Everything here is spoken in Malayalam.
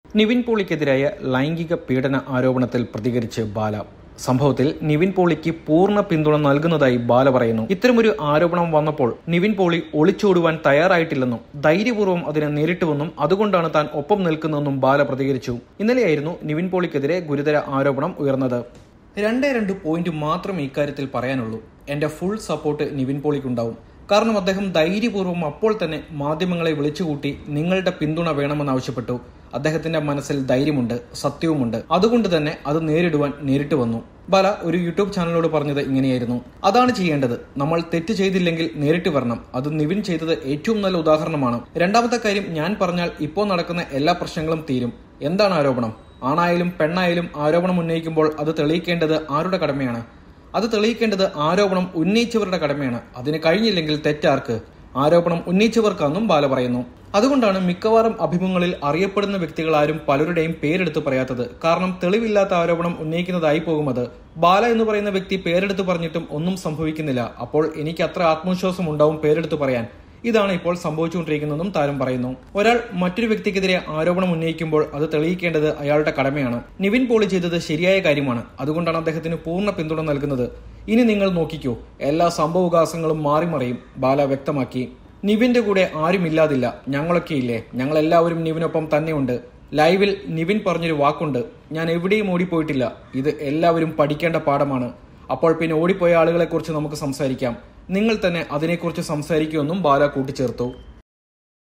നിവിൻ പോളിക്കെതിരായ ലൈംഗിക പീഡന ആരോപണത്തിൽ പ്രതികരിച്ച് ബാല. സംഭവത്തിൽ നിവിൻ പോളിക്ക് പൂർണ്ണ പിന്തുണ നൽകുന്നതായി ബാല പറയുന്നു. ഇത്തരമൊരു ആരോപണം വന്നപ്പോൾ നിവിൻ പോളി ഒളിച്ചോടുവാൻ തയ്യാറായിട്ടില്ലെന്നും ധൈര്യപൂർവ്വം അതിനെ നേരിട്ടുവെന്നും അതുകൊണ്ടാണ് താൻ ഒപ്പം നിൽക്കുന്നതെന്നും ബാല പ്രതികരിച്ചു. ഇന്നലെയായിരുന്നു നിവിൻ പോളിക്കെതിരെ ഗുരുതര ആരോപണം ഉയർന്നത്. 2 പോയിന്റ് മാത്രമേ ഇക്കാര്യത്തിൽ പറയാനുള്ളൂ. എന്റെ ഫുൾ സപ്പോർട്ട് നിവിൻ പോളിക്കുണ്ടാവും. കാരണം അദ്ദേഹം ധൈര്യപൂർവ്വം അപ്പോൾ തന്നെ മാധ്യമങ്ങളെ വിളിച്ചുകൂട്ടി നിങ്ങളുടെ പിന്തുണ വേണമെന്നാവശ്യപ്പെട്ടു. അദ്ദേഹത്തിന്റെ മനസ്സിൽ ധൈര്യമുണ്ട്, സത്യവുമുണ്ട്. അതുകൊണ്ട് തന്നെ അത് നേരിട്ട് വന്നു. ബാല ഒരു യൂട്യൂബ് ചാനലിനോട് പറഞ്ഞത് ഇങ്ങനെയായിരുന്നു: അതാണ് ചെയ്യേണ്ടത്. നമ്മൾ തെറ്റ് ചെയ്തില്ലെങ്കിൽ നേരിട്ട് വരണം. അത് നിവിൻ ചെയ്തത് ഏറ്റവും നല്ല ഉദാഹരണമാണ്. രണ്ടാമത്തെ കാര്യം, ഞാൻ പറഞ്ഞാൽ ഇപ്പോൾ നടക്കുന്ന എല്ലാ പ്രശ്നങ്ങളും തീരും. എന്താണ് ആരോപണം? ആണായാലും പെണ്ണായാലും ആരോപണം ഉന്നയിക്കുമ്പോൾ അത് തെളിയിക്കേണ്ടത് ആരുടെ കടമയാണ്? അത് തെളിയിക്കേണ്ടത് ആരോപണം ഉന്നയിച്ചവരുടെ കടമയാണ്. അതിന് കഴിഞ്ഞില്ലെങ്കിൽ തെറ്റാർക്ക്? ആരോപണം ഉന്നയിച്ചവർക്കാണെന്നും ബാല പറയുന്നു. അതുകൊണ്ടാണ് മിക്കവാറും അഭിമുഖങ്ങളിൽ അറിയപ്പെടുന്ന വ്യക്തികൾ ആരും പലരുടെയും പേരെടുത്ത് പറയാത്തത്. കാരണം തെളിവില്ലാത്ത ആരോപണം ഉന്നയിക്കുന്നതായി പോകും അത്. ബാല എന്ന് പറയുന്ന വ്യക്തി പേരെടുത്ത് പറഞ്ഞിട്ടും ഒന്നും സംഭവിക്കുന്നില്ല. അപ്പോൾ എനിക്ക് അത്ര ആത്മവിശ്വാസം ഉണ്ടാവും പേരെടുത്ത് പറയാൻ. ഇതാണ് ഇപ്പോൾ സംഭവിച്ചുകൊണ്ടിരിക്കുന്നതെന്നും താരം പറയുന്നു. ഒരാൾ മറ്റൊരു വ്യക്തിക്കെതിരെ ആരോപണം ഉന്നയിക്കുമ്പോൾ അത് തെളിയിക്കേണ്ടത് അയാളുടെ കടമയാണ്. നിവിൻ പോളി ചെയ്തത് ശരിയായ കാര്യമാണ്. അതുകൊണ്ടാണ് അദ്ദേഹത്തിന് പൂർണ്ണ പിന്തുണ നൽകുന്നത്. ഇനി നിങ്ങൾ നോക്കിക്കോ, എല്ലാ സംഭവവികാസങ്ങളും മാറിമറിയും, ബാല വ്യക്തമാക്കി. നിവിന്റെ കൂടെ ആരുമില്ലാതില്ല, ഞങ്ങളൊക്കെ ഇല്ലേ? ഞങ്ങളെല്ലാവരും നിവിനൊപ്പം തന്നെയുണ്ട്. ലൈവിൽ നിവിൻ പറഞ്ഞൊരു വാക്കുണ്ട്: ഞാൻ എവിടെയും ഓടിപ്പോയിട്ടില്ല. ഇത് എല്ലാവരും പഠിക്കേണ്ട പാഠമാണ്. അപ്പോൾ പിന്നെ ഓടിപ്പോയ ആളുകളെ കുറിച്ച് നമുക്ക് സംസാരിക്കാം. നിങ്ങൾ തന്നെ അതിനെക്കുറിച്ച് സംസാരിക്കുമെന്നും ബാല കൂട്ടിച്ചേർത്തു.